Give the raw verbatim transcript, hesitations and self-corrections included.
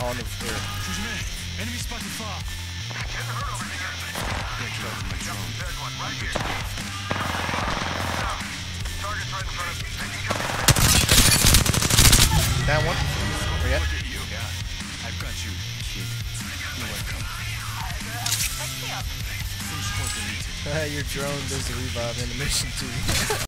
On the floor. Enemy spotted far. Getting hurt over here. My drone. Right here. Target's right in front of me. Down one. Where you at? Yeah, I've got you, kid. You're welcome. Finish what they needed. Your drone does the revive animation too.